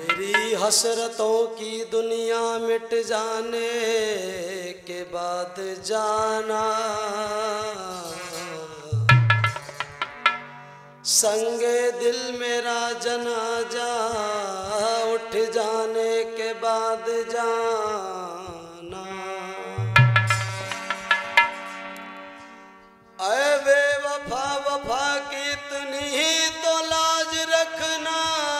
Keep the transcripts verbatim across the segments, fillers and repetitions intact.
मेरी हसरतों की दुनिया मिट जाने के बाद जाना, संगे दिल मेरा जनाजा उठ जाने के बाद जाना। ऐ बेवफा वफा की इतनी ही तो लाज रखना,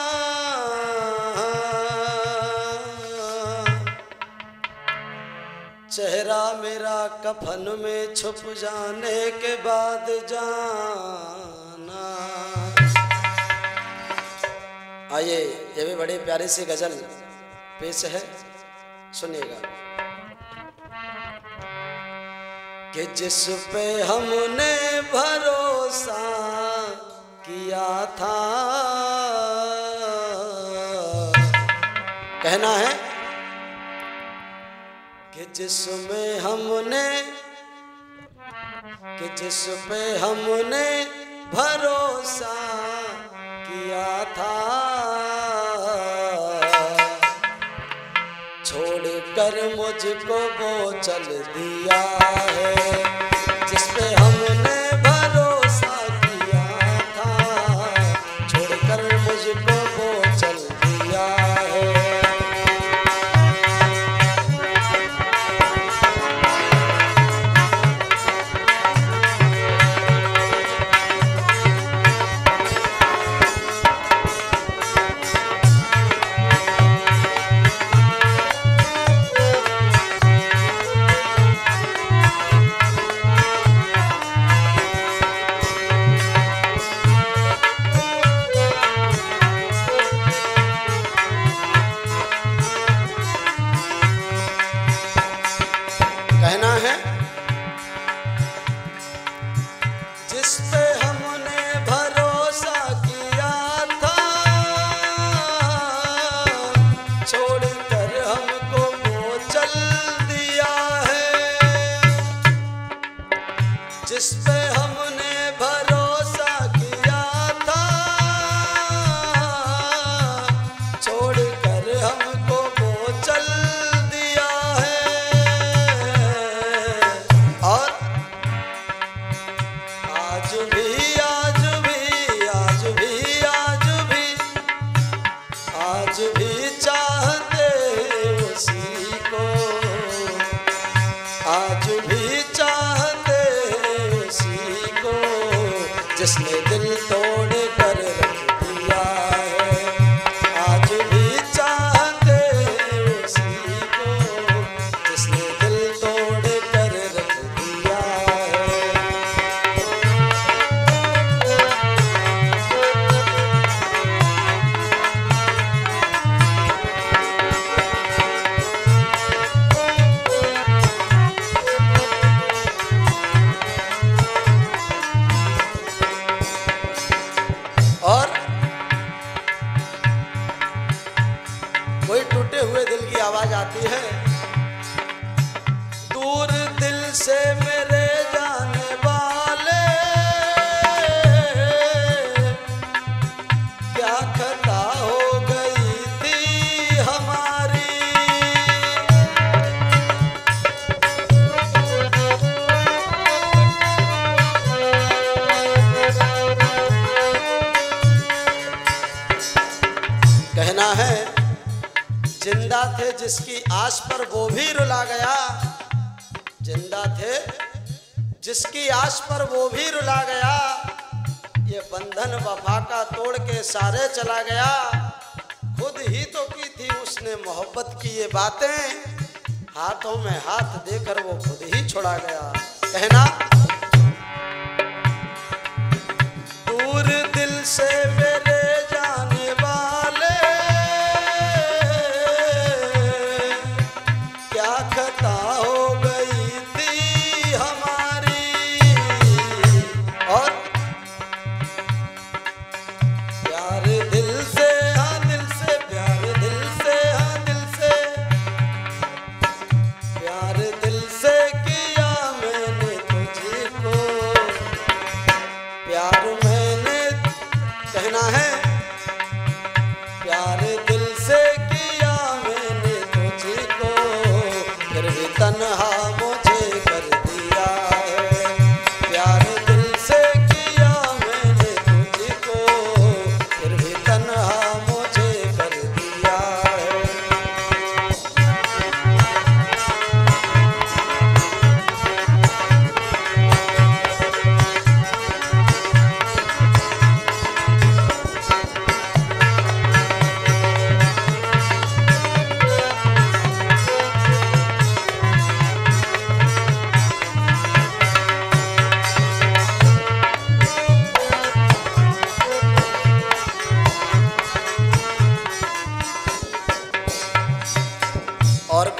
चेहरा मेरा कफन में छुप जाने के बाद जाना। आइए ये भी बड़ी प्यारी सी गजल पेश है, सुनिएगा। कि जिस पे हमने भरोसा किया था, कहना है कि जिसमें हमने कि जिस पे हमने भरोसा किया था, छोड़कर मुझको वो चल दिया है। जिस पे हमने भरोसा किया था, छोड़कर मुझको वो चल दिया है। कहना है जिस पे हमने भरोसा किया था, छोड़कर हमको वो चल दिया है। जिस पे हमने भरोसा किया था, छोड़कर हमको वो चल दिया है। और आज भी आज भी आज भी आज भी आज भी चाहते उसी को, आज भी चाहते उसी को, जिसने दिल तोड़ कर रख दिया है। आज भी चाहते उसी को, जिसने दिल तोड़ कर रख दिया है। और कोई टूटे हुए दिल की आवाज आती है, दूर दिल से मेरे जाने वाले, क्या खता हो गई थी हमारी। कहना है जिंदा थे जिसकी आस पर वो भी रुला गया, जिंदा थे जिसकी आस पर वो भी रुला गया। ये बंधन वफा का तोड़ के सारे चला गया। खुद ही तो की थी उसने मोहब्बत की ये बातें, हाथों में हाथ देकर वो खुद ही छोड़ा गया। कहना दूर दिल से मेरे जाने वाले, क्या खता हो गई थी हमारी। और प्यार दिल से, हाँ दिल से, प्यार दिल से, हाँ दिल से, प्यार दिल से किया मैंने तुझको, प्यार मैंने, कहना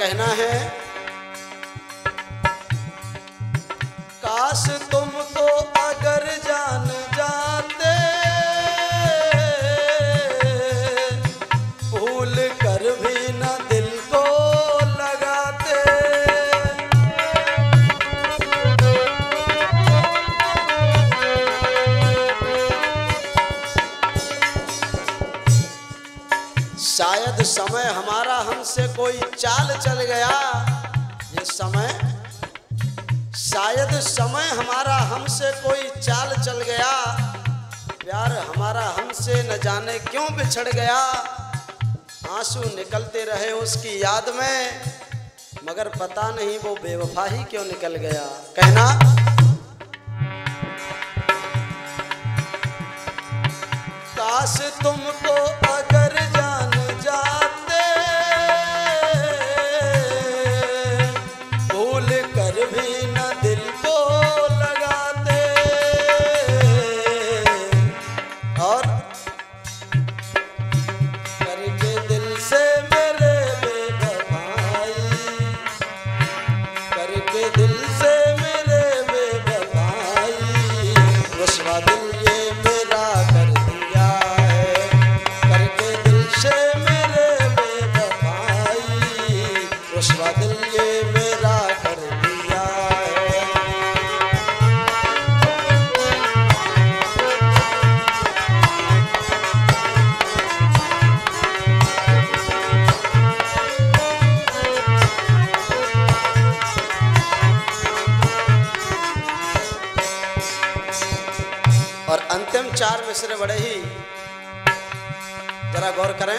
कहना है, काश तुमको अगर जान जाते, भूल कर भी न दिल को लगाते। शायद समय हमारा हमसे कोई चाल चल गया, ये समय, शायद समय हमारा हमसे कोई चाल चल गया, प्यार हमारा हमसे न जाने क्यों बिछड़ गया। आंसू निकलते रहे उसकी याद में, मगर पता नहीं वो बेवफा ही क्यों निकल गया। कहना, काश तुमको अगर जान जाते, भूल कर भी न दिल को लगाते। और करके दिल से मेरे बेवफाई, करके दिल से मेरे बेवफाई, रुसवा दिल ये मेरा कर दिया है। करके दिल से मेरे बेवफाई, रुसवा दिल ये मेरा कर दिया है। और अंतिम चार मिसरे बड़े ही जरा गौर करें।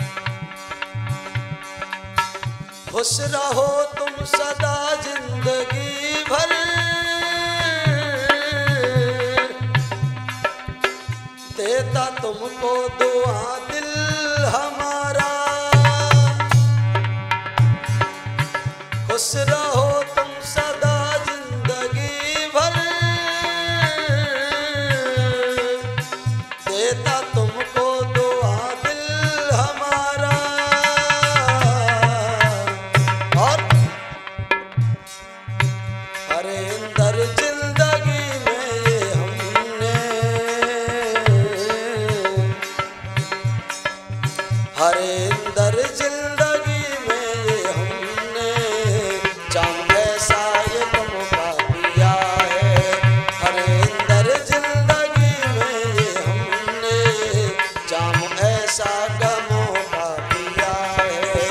खुश रहो तुम सदा जिंदगी भर, देता तुमको दुआ दिल हमारा। खुश रहो तुम सदा जिंदगी भर, देता तुमको दुआ दिल हमारा। और हरे अंदर जिंदगी में ये हमने, हरे अंदर जिंदगी में ये हमने, जाम ऐसा ये गम का पिया है। हरे अंदर जिंदगी में ये हमने, जाम ऐसा गमों का पिया है।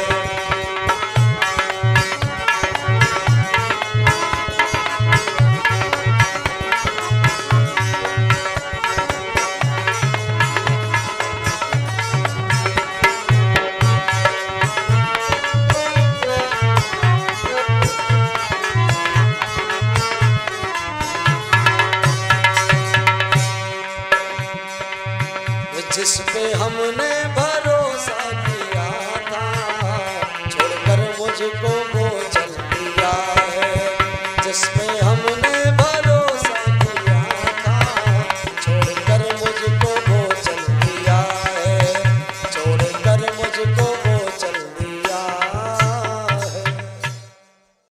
जिस पे हमने भरोसा किया था, छोड़कर मुझको